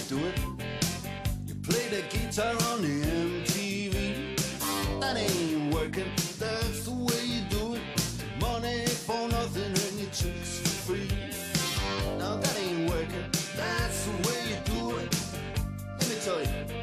do it. You play the guitar on the MTV. That ain't working, that's the way you do it. Money for nothing and your chicks for free. Now that ain't working, that's the way you do it. Let me tell you.